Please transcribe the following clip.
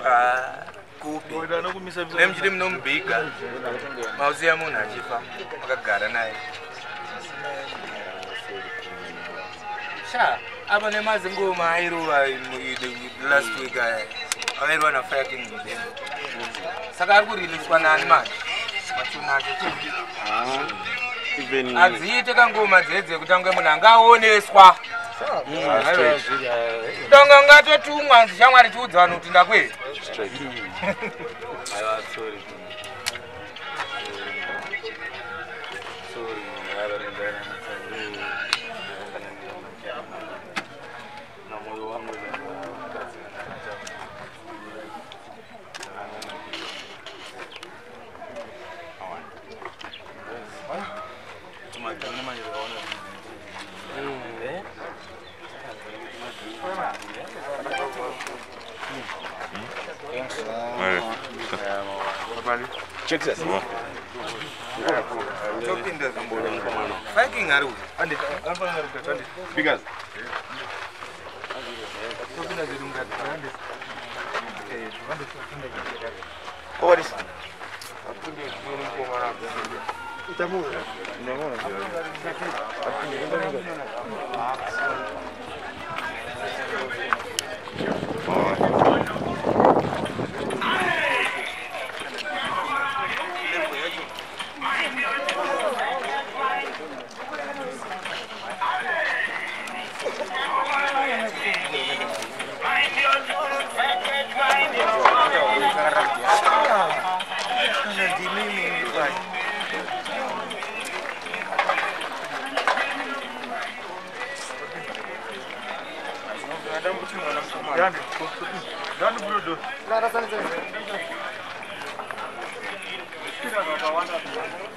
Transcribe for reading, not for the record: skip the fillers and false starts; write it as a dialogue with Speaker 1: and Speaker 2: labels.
Speaker 1: Kupi. Nemjiri mnombika. Mauziya munhu achifa. Makagara naye. Sha, aba nemazingoma airuva last week airuva na Fire King Mdembo. Saka ari kuriliswa nani manje? Machunacho. Adziite kangoma dzedze kutanga munhu angaoneswa. Donga ngatotumwa zichamwari chiudza vanhu kuti ndakwe.
Speaker 2: Check this.
Speaker 1: Fighting aru.
Speaker 2: Because what is
Speaker 3: Dani,